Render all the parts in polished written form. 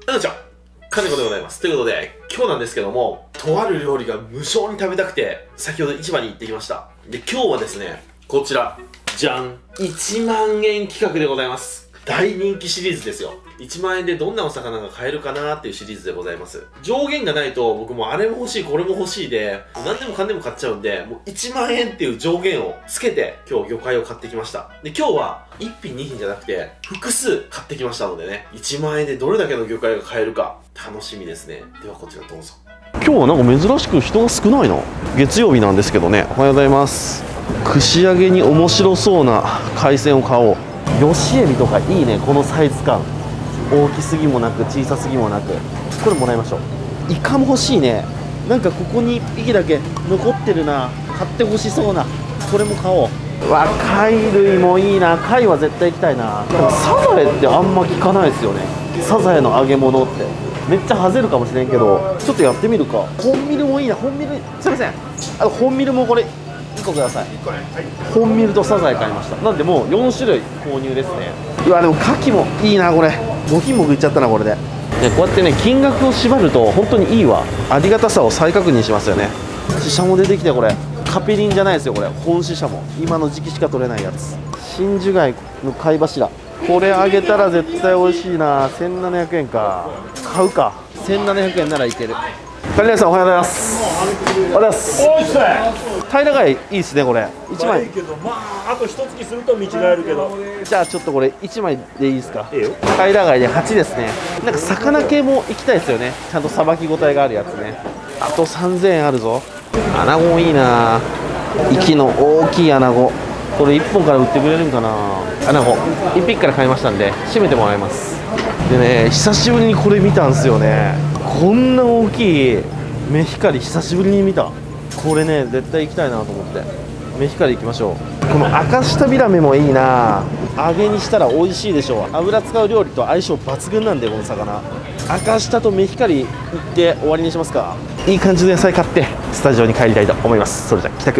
じゃ金子でございます。ということで、今日なんですけども、とある料理が無性に食べたくて、先ほど市場に行ってきました。で、今日はですね、こちら、じゃん !1 万円企画でございます。大人気シリーズですよ。1万円でどんなお魚が買えるかなーっていうシリーズでございます。上限がないと僕もあれも欲しいこれも欲しいで何でもかんでも買っちゃうんで、もう1万円っていう上限をつけて今日魚介を買ってきました。で、今日は1品2品じゃなくて複数買ってきましたのでね、1万円でどれだけの魚介が買えるか楽しみですね。ではこちらどうぞ。今日はなんか珍しく人が少ないな。月曜日なんですけどね。おはようございます。串揚げに面白そうな海鮮を買おう。ヨシエビとかいいね、このサイズ感。大きすぎもなく小さすぎもなく、これもらいましょう。イカも欲しいね。なんかここに1匹だけ残ってるな。買ってほしそうな。これも買おう。わ、貝類もいいな。貝は絶対行きたいな。サザエってあんま聞かないですよね。サザエの揚げ物ってめっちゃハゼるかもしれんけど、ちょっとやってみるか。本ミルもいいな。本ミルすいません、本ミルもこれ1個ください。本ミルとサザエ買いました。なんでもう4種類購入ですね。うわ、でも牡蠣もいいな。これ5品目いっちゃったな。これでこうやってね、金額を縛ると本当にいいわ。ありがたさを再確認しますよね。シシャモ出てきて、これカペリンじゃないですよ。これ本シシャモ、今の時期しか取れないやつ。真珠貝の貝柱、これあげたら絶対美味しいな。1700円か。買うか。1700円ならいける。カリナさんおはようございます。おはようございます。平貝いいですね。これ1枚いいけど、まああと1月すると見違えるけど、じゃあちょっとこれ1枚でいいですか。いいよ。平貝で8ですね。なんか魚系も行きたいですよね。ちゃんとさばき応えがあるやつね。あと3000円あるぞ。アナゴもいいな。息の大きいアナゴ、これ1本から売ってくれるんかな。アナゴ1匹から買いましたんで締めてもらいます。でね、久しぶりにこれ見たんですよね。こんな大きいメヒカリ久しぶりに見た。これね、絶対行きたいなと思ってメヒカリ行きましょう。この赤舌ビラメもいいな。揚げにしたら美味しいでしょう。油使う料理と相性抜群なんで、この魚。赤舌とメヒカリ行って終わりにしますか。いい感じの野菜買ってスタジオに帰りたいと思います。それじゃ帰宅。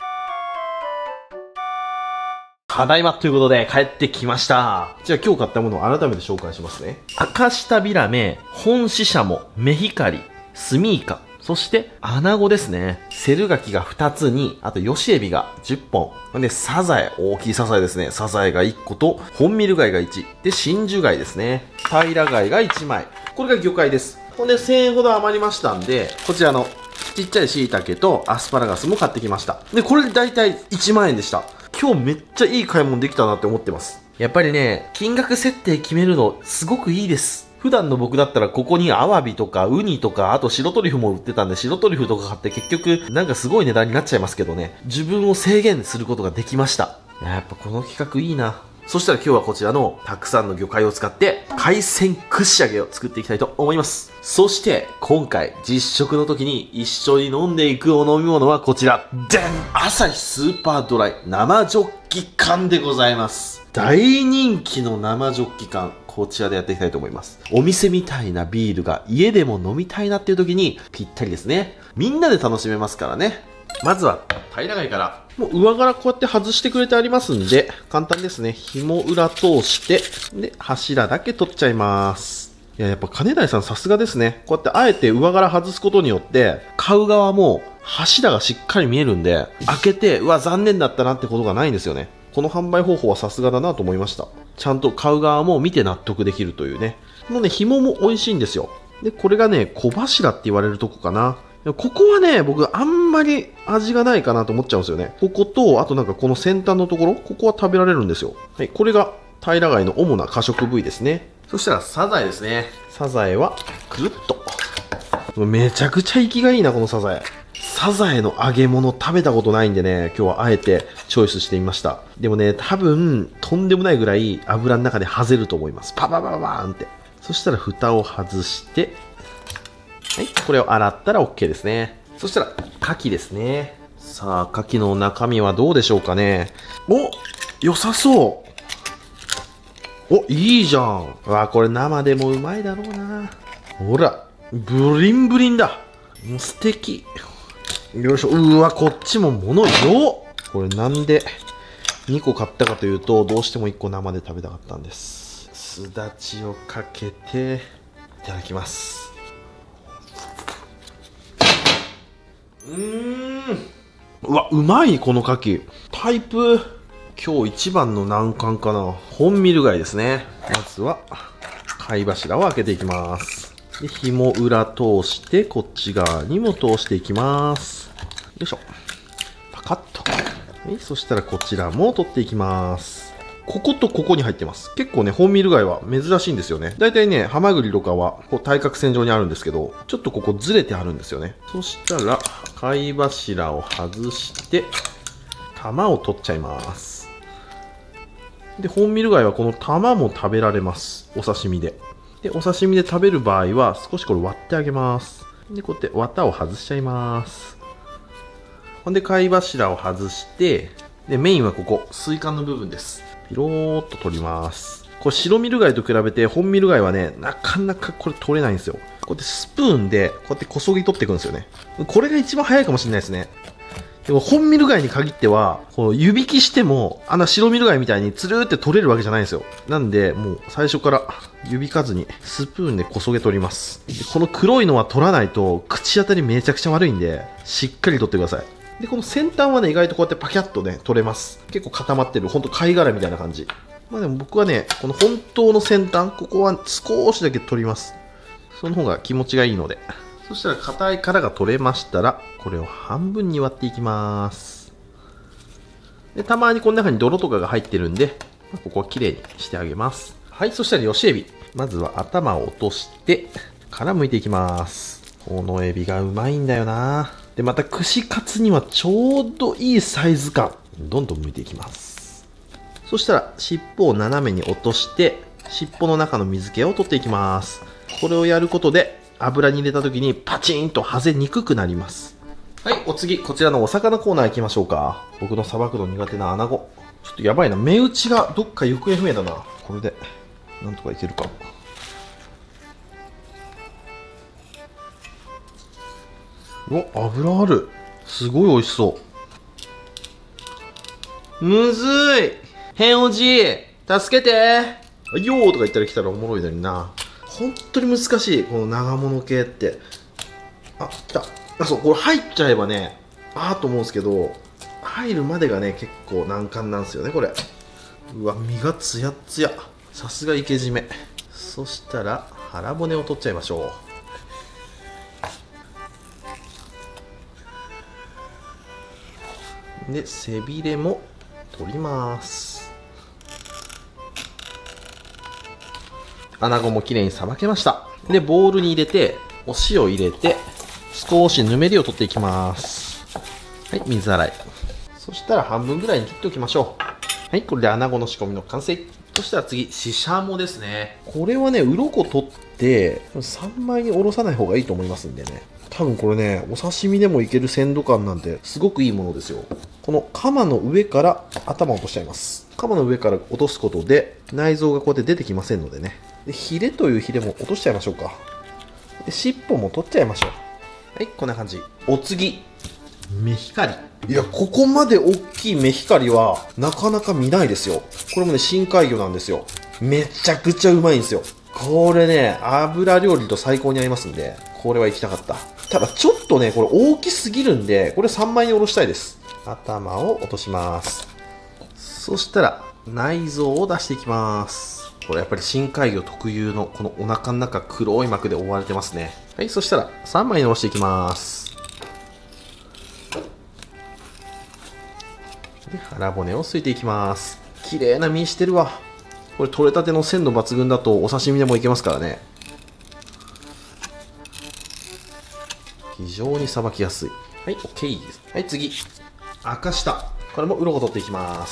ただいまということで帰ってきました。じゃあ今日買ったものを改めて紹介しますね。赤舌ビラメ、本シシャモ、メヒカリ、スミイカ、そしてアナゴですね。セルガキが2つに、あとヨシエビが10本。で、サザエ、大きいサザエですね。サザエが1個と、本ミル貝が1。で、真珠貝ですね。平貝が1枚。これが魚介です。ほんで、1000円ほど余りましたんで、こちらのちっちゃい椎茸とアスパラガスも買ってきました。で、これで大体1万円でした。今日めっちゃいい買い物できたなって思ってます。やっぱりね、金額設定決めるのすごくいいです。普段の僕だったらここにアワビとかウニとか、あと白トリュフも売ってたんで白トリュフとか買って結局なんかすごい値段になっちゃいますけどね、自分を制限することができました。やっぱこの企画いいな。そしたら今日はこちらのたくさんの魚介を使って海鮮串揚げを作っていきたいと思います。そして今回実食の時に一緒に飲んでいくお飲み物はこちら。でん！アサヒスーパードライ生ジョッキ缶でございます。大人気の生ジョッキ缶。こちらでやっていきたいと思います。お店みたいなビールが家でも飲みたいなっていう時にぴったりですね。みんなで楽しめますからね。まずは平貝から。もう上からこうやって外してくれてありますんで、簡単ですね。紐裏通して、で、柱だけ取っちゃいます。いや、やっぱ金台さんさすがですね。こうやってあえて上から外すことによって、買う側も柱がしっかり見えるんで、開けて、うわ、残念だったなってことがないんですよね。この販売方法はさすがだなと思いました。ちゃんと買う側も見て納得できるというね。このね、紐も美味しいんですよ。で、これがね、小柱って言われるとこかな。ここはね、僕あんまり味がないかなと思っちゃうんですよね。ここと、あとなんかこの先端のところ、ここは食べられるんですよ。はい、これが平貝の主な可食部位ですね。そしたらサザエですね。サザエは、くるっと。めちゃくちゃ生きがいいな、このサザエ。サザエの揚げ物食べたことないんでね、今日はあえてチョイスしてみました。でもね、多分、とんでもないぐらい油の中ではぜると思います。パパパパーンって。そしたら蓋を外して、はい、これを洗ったら OK ですね。そしたら、牡蠣ですね。さあ、牡蠣の中身はどうでしょうかね。お、良さそう。お、いいじゃん。わあ、これ生でもうまいだろうな。ほら、ブリンブリンだ。もう素敵。よいしょ。うわ、こっちも物よ。これなんで2個買ったかというと、どうしても1個生で食べたかったんです。すだちをかけて、 いただきます。うわ、うまい、この牡蠣。タイプ、今日一番の難関かな。本ミル貝ですね。まずは、貝柱を開けていきます。で、紐裏通して、こっち側にも通していきます。よいしょ。パカッと。はい、そしたらこちらも取っていきます。こことここに入ってます。結構ね、本ミル貝は珍しいんですよね。だいたいね、ハマグリとかは、こう対角線上にあるんですけど、ちょっとここずれてあるんですよね。そしたら、貝柱を外して、玉を取っちゃいます。で、本ミル貝はこの玉も食べられます。お刺身で。で、お刺身で食べる場合は、少しこれ割ってあげます。で、こうやって綿を外しちゃいます。ほんで、貝柱を外して、で、メインはここ、水管の部分です。ピローっと取ります。これ白ミル貝と比べて本ミル貝はね、なかなかこれ取れないんですよ。こうやってスプーンで、こうやってこそぎ取っていくんですよね。これが一番早いかもしれないですね。でも本ミル貝に限っては、こう湯引きしても、白ミル貝みたいにつるーって取れるわけじゃないんですよ。なんで、もう最初から湯引かずにスプーンでこそげ取ります。でこの黒いのは取らないと、口当たりめちゃくちゃ悪いんで、しっかり取ってください。で、この先端はね、意外とこうやってパキャッとね、取れます。結構固まってる、ほんと貝殻みたいな感じ。まあでも僕はね、この本当の先端、ここは少しだけ取ります。その方が気持ちがいいので。そしたら硬い殻が取れましたら、これを半分に割っていきます。で、たまにこの中に泥とかが入ってるんで、ここはきれいにしてあげます。はい、そしたらヨシエビ。まずは頭を落として、殻剥いていきます。このエビがうまいんだよな。で、また串カツにはちょうどいいサイズ感。どんどん剥いていきます。そしたら尻尾を斜めに落として、尻尾の中の水気を取っていきます。これをやることで油に入れた時にパチンと外れにくくなります。はい、お次、こちらのお魚コーナー行きましょうか。僕のさばくの苦手なアナゴ。ちょっとやばいな。目打ちがどっか行方不明だな。これで、なんとかいけるか。うわ、油ある。すごい美味しそう。むずい。変おじい、助けて。よーとか言ったら来たらおもろいのにな。本当に難しい。この長物系って。あ、来た。あ、そう、これ入っちゃえばね、と思うんですけど、入るまでがね、結構難関なんですよね、これ。うわ、身がツヤッツヤ。さすが池締め。そしたら、腹骨を取っちゃいましょう。で、背びれも取ります。穴子もきれいにさばけました。で、ボウルに入れて、お塩入れて、少しぬめりを取っていきます。はい、水洗い。そしたら半分ぐらいに切っておきましょう。はい、これで穴子の仕込みの完成。そしたら次、ししゃもですね。これはね、鱗取って、3枚におろさない方がいいと思いますんでね。多分これね、お刺身でもいける鮮度感なんて、すごくいいものですよ。このカマの上から頭を落としちゃいます。カマの上から落とすことで、内臓がこうやって出てきませんのでね。で、ヒレというヒレも落としちゃいましょうか。で、尻尾も取っちゃいましょう。はい、こんな感じ。お次、メヒカリ。いや、ここまで大きいメヒカリは、なかなか見ないですよ。これもね、深海魚なんですよ。めちゃくちゃうまいんですよ。これね、油料理と最高に合いますんで、これは行きたかった。ただ、ちょっとね、これ大きすぎるんで、これ3枚におろしたいです。頭を落とします。そしたら、内臓を出していきます。これやっぱり深海魚特有のこのお腹の中黒い膜で覆われてますね。はい、そしたら3枚におろしていきます。で、腹骨をすいていきます。綺麗な身してるわ。これ取れたての鮮度抜群だとお刺身でもいけますからね。非常にさばきやすい。はい、OK です。はい、次。赤下。これも鱗取っていきます。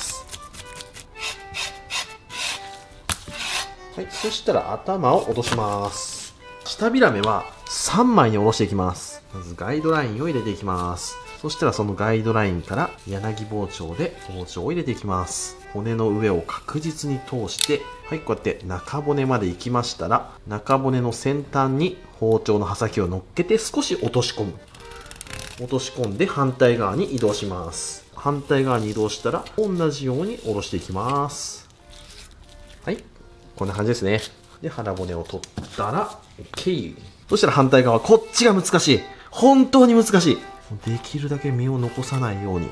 はい、そしたら頭を落とします。下ビラメは3枚におろしていきます。まずガイドラインを入れていきます。そしたらそのガイドラインから柳包丁で包丁を入れていきます。骨の上を確実に通して、はい、こうやって中骨まで行きましたら、中骨の先端に包丁の刃先を乗っけて少し落とし込む。落とし込んで反対側に移動します。反対側に移動したら同じように下ろしていきます。はい、こんな感じですね。 で、腹骨を取ったら、OK。そしたら反対側、こっちが難しい。本当に難しい。できるだけ身を残さないように。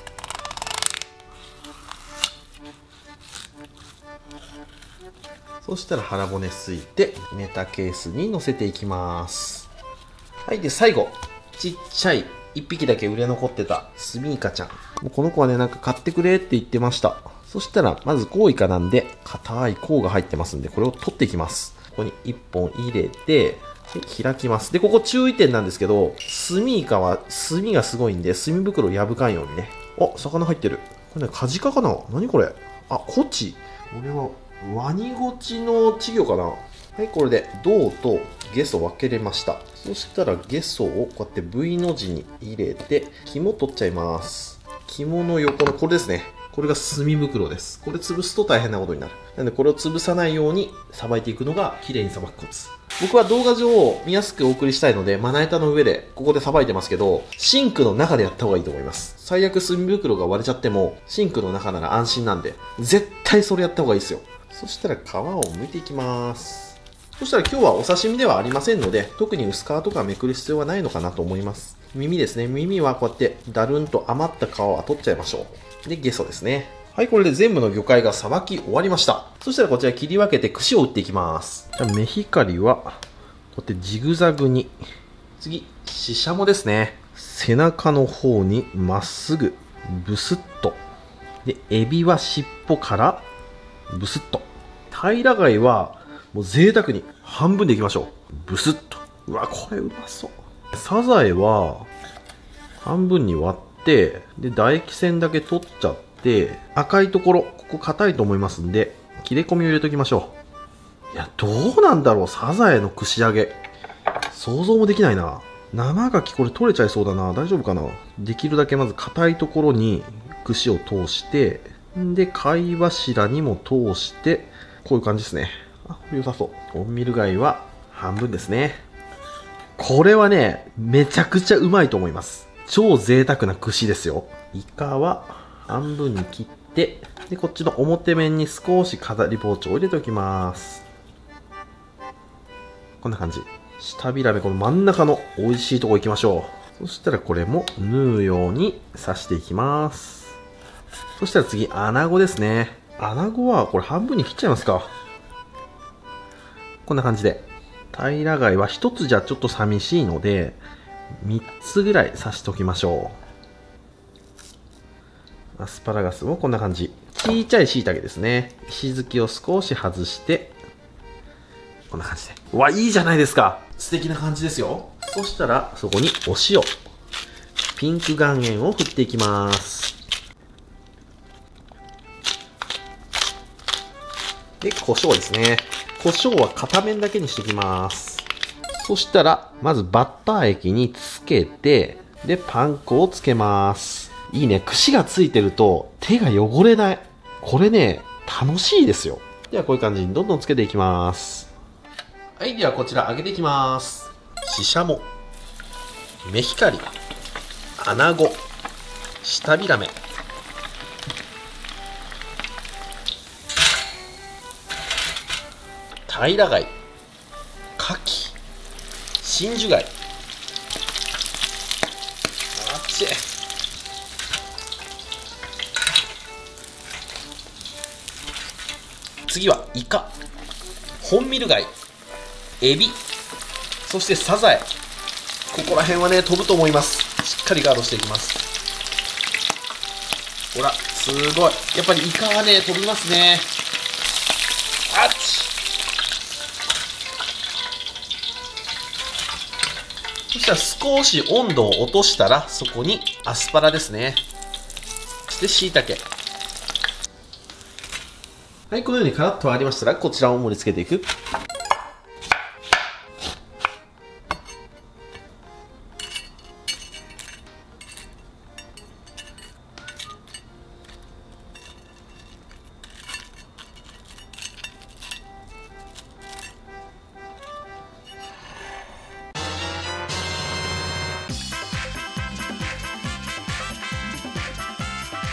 そしたら腹骨すいて、ネタケースに乗せていきます。はい。で、最後、ちっちゃい1匹だけ売れ残ってたスミイカちゃん。もうこの子はね、なんか買ってくれって言ってました。そしたら、まずコウイカなんで、硬い甲が入ってますんで、これを取っていきます。ここに1本入れて、で開きます。で、ここ注意点なんですけど、スミイカは墨がすごいんで、墨袋破かんようにね。あ、魚入ってる。これね、カジカかな？何これ？あ、コチ。これは、ワニゴチの稚魚かな？はい、これで胴とゲソ分けれました。そしたらゲソをこうやって V の字に入れて、肝取っちゃいます。肝の横のこれですね。これが墨袋です。これ潰すと大変なことになる。なのでこれを潰さないようにさばいていくのが綺麗にさばくコツ。僕は動画上見やすくお送りしたいので、まな板の上でここでさばいてますけど、シンクの中でやった方がいいと思います。最悪墨袋が割れちゃっても、シンクの中なら安心なんで、絶対それやった方がいいですよ。そしたら皮を剥いていきます。そしたら今日はお刺身ではありませんので、特に薄皮とかめくる必要はないのかなと思います。耳ですね。耳はこうやってだるんと余った皮は取っちゃいましょう。で、ゲソですね。はい、これで全部の魚介がさばき終わりました。そしたらこちら切り分けて串を打っていきます。じゃあメヒカリは、こうやってジグザグに。次、シシャモですね。背中の方にまっすぐ、ブスッと。で、エビは尻尾からブスッと。平貝はもう贅沢に半分でいきましょう。ブスッと。うわ、これうまそう。サザエは半分に割って、で、唾液腺だけ取っちゃって、赤いところ、ここ硬いと思いますんで、切れ込みを入れときましょう。いや、どうなんだろう、サザエの串揚げ。想像もできないな。生牡蠣これ取れちゃいそうだな。大丈夫かな。できるだけまず硬いところに串を通して、で、貝柱にも通して、こういう感じですね。あ、これ良さそう。オンミル貝は半分ですね。これはね、めちゃくちゃうまいと思います。超贅沢な串ですよ。イカは半分に切って、で、こっちの表面に少し飾り包丁を入れておきます。こんな感じ。下ビラメ、この真ん中の美味しいとこ行きましょう。そしたらこれも縫うように刺していきます。そしたら次、アナゴですね。アナゴはこれ半分に切っちゃいますか。こんな感じで。平貝は1つじゃちょっと寂しいので、3つぐらい刺しておきましょう。アスパラガスもこんな感じ。ちいちゃい椎茸ですね。石突きを少し外して、こんな感じで。うわ、いいじゃないですか。素敵な感じですよ。そしたら、そこにお塩。ピンク岩塩を振っていきます。で、胡椒ですね。胡椒は片面だけにしていきます。そしたら、まずバッター液につけて、で、パン粉をつけます。いいね。串がついてると手が汚れない。これね、楽しいですよ。では、こういう感じにどんどんつけていきます。はい、ではこちら揚げていきます。シシャモ、メヒカリ、アナゴ、シタビラメ、平貝、カキ、真珠貝。あっち。次はイカ、本ミル貝、エビ、そしてサザエ。ここら辺はね、飛ぶと思います。しっかりガードしていきます。ほら、すごい。やっぱりイカはね、飛びますね。あっち。そしたら少し温度を落としたら、そこにアスパラですね。そして椎茸。はい、このようにカラッと揚がりましたら、こちらを盛り付けていく。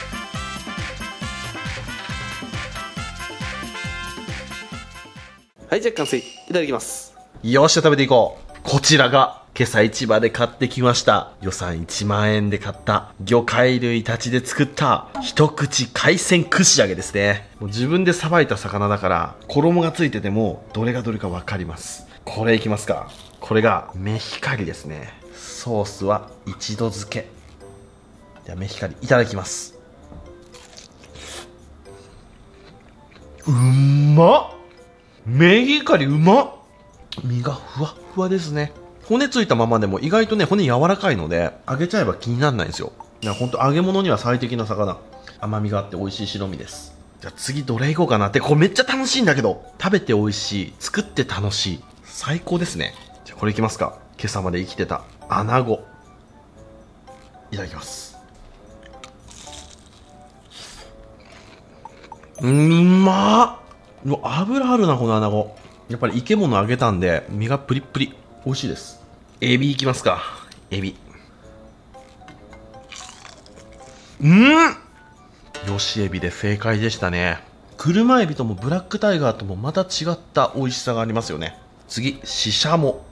ははい、じゃあ完成。いただきます。よっしゃ、食べていこう。こちらが、今朝市場で買ってきました。予算1万円で買った魚介類たちで作った一口海鮮串揚げですね。もう自分でさばいた魚だから衣がついててもどれがどれかわかります。これいきますか。これがメヒカリですね。ソースは一度漬け。ではメヒカリいただきます。うまっ。メヒカリうまっ。身がふわっふわですね。骨ついたままでも意外とね、骨柔らかいので、揚げちゃえば気にならないんですよ。いや、ほんと揚げ物には最適な魚。甘みがあって美味しい白身です。じゃあ次どれいこうかなって、これめっちゃ楽しいんだけど、食べて美味しい、作って楽しい。最高ですね。じゃあこれいきますか。今朝まで生きてた、アナゴ。いただきます。うまっ。油あるな、このアナゴ。やっぱり生け物揚げたんで、身がプリップリ。美味しいです。エビいきますか。エビ。よしエビで正解でしたね。車エビともブラックタイガーともまた違った美味しさがありますよね。次、シシャモ。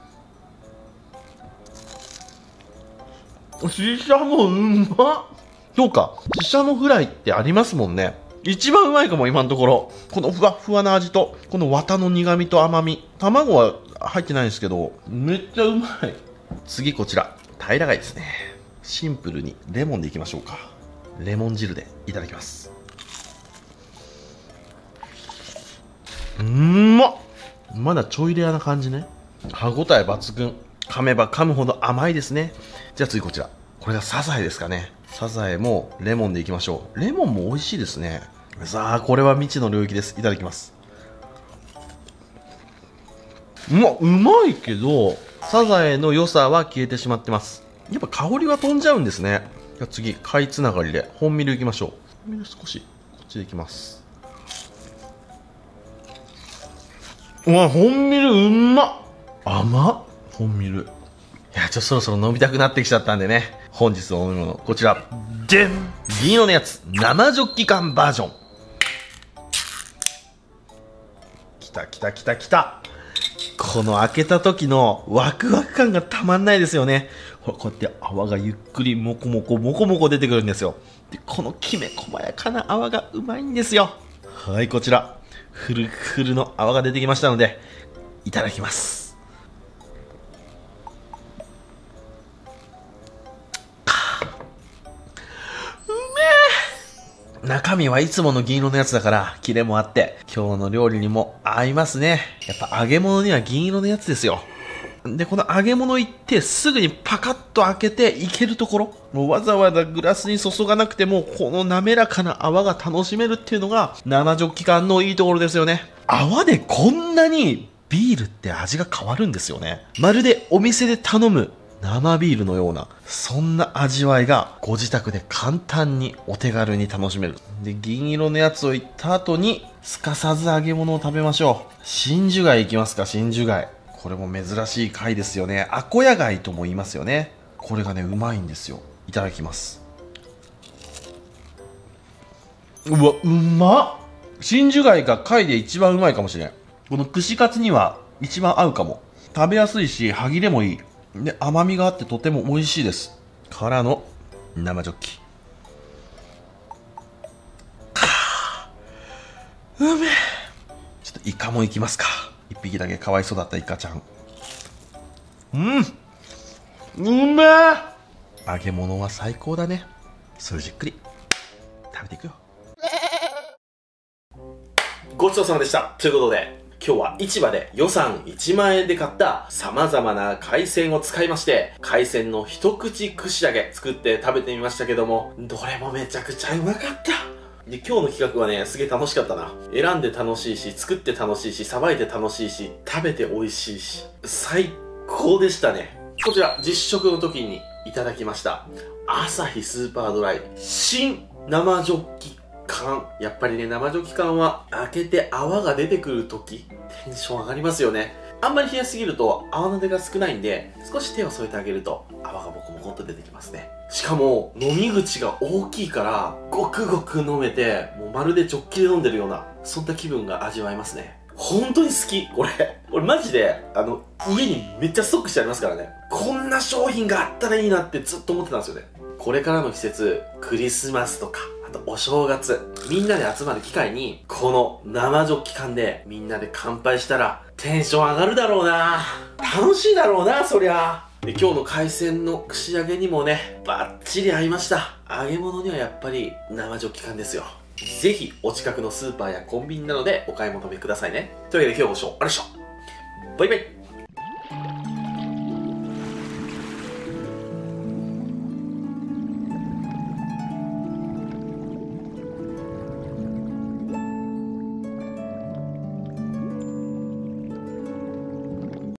シシャモうまっ。そうか、シシャモフライってありますもんね。一番うまいかも、今のところ。このふわふわな味と、この綿の苦味と甘み。卵は入ってないんですけど、めっちゃうまい。次こちら、平ら貝ですね。シンプルにレモンでいきましょうか。レモン汁でいただきます。まだちょいレアな感じね。歯ごたえ抜群。噛めば噛むほど甘いですね。じゃあ次こちら。これがサザエですかね。サザエもレモンでいきましょう。レモンも美味しいですね。さあ、これは未知の領域です。いただきます。うまいけど、サザエの良さは消えてしまってます。やっぱ香りは飛んじゃうんですね。じゃあ次、貝つながりで本ミルいきましょう。本ミル少し、こっちでいきます。本ミルうんまっ。甘っ。本ミル。いや、そろそろ飲みたくなってきちゃったんでね。本日のお飲み物、こちら。でん！銀色のやつ、生ジョッキ缶バージョン。きたきたきたきた。この開けた時のワクワク感がたまんないですよね。ほら、こうやって泡がゆっくりもこもこもこもこ出てくるんですよ。で、このきめ細やかな泡がうまいんですよ。はい、こちら。フルフルの泡が出てきましたので、いただきます。中身はいつもの銀色のやつだから、キレもあって、今日の料理にも合いますね。やっぱ揚げ物には銀色のやつですよ。で、この揚げ物行ってすぐにパカッと開けていけるところ、もうわざわざグラスに注がなくても、この滑らかな泡が楽しめるっていうのが、生ジョッキ缶のいいところですよね。泡でこんなにビールって味が変わるんですよね。まるでお店で頼む生ビールのような、そんな味わいがご自宅で簡単にお手軽に楽しめる。で、銀色のやつをいった後に、すかさず揚げ物を食べましょう。真珠貝いきますか、真珠貝。これも珍しい貝ですよね。アコヤ貝とも言いますよね。これがね、うまいんですよ。いただきます。うわ、うまっ。真珠貝が貝で一番うまいかもしれん。この串カツには一番合うかも。食べやすいし、歯切れもいい。で、甘みがあってとても美味しいです。からの生ジョッキ。うめえ。ちょっとイカもいきますか。一匹だけかわいそうだったイカちゃん。うめえ。揚げ物は最高だね。それじっくり食べていくよ。ごちそうさまでした。ということで、今日は市場で予算1万円で買った様々な海鮮を使いまして、海鮮の一口串揚げ作って食べてみましたけども、どれもめちゃくちゃうまかった。で、今日の企画はね、すげえ楽しかったな。選んで楽しいし、作って楽しいし、さばいて楽しいし、食べて美味しいし、最高でしたね。こちら、実食の時にいただきました。アサヒスーパードライ新生ジョッキ缶。やっぱりね、生ジョッキ缶は開けて泡が出てくる時、テンション上がりますよね。あんまり冷やすぎると泡の出が少ないんで、少し手を添えてあげると泡がボコボコっと出てきますね。しかも飲み口が大きいからごくごく飲めて、もうまるでジョッキで飲んでるような、そんな気分が味わえますね。 本当に好き、これ。俺マジで、家にめっちゃストックしてありますからね。こんな商品があったらいいなってずっと思ってたんですよね。これからの季節、クリスマスとか、あとお正月、みんなで集まる機会に、この生ジョッキ缶でみんなで乾杯したら、テンション上がるだろうな。楽しいだろうな、そりゃ。で、今日の海鮮の串揚げにもね、バッチリ合いました。揚げ物にはやっぱり生ジョッキ缶ですよ。ぜひお近くのスーパーやコンビニなどでお買い求めくださいね。というわけで今日ご視聴ありがとうございました。バイバイ。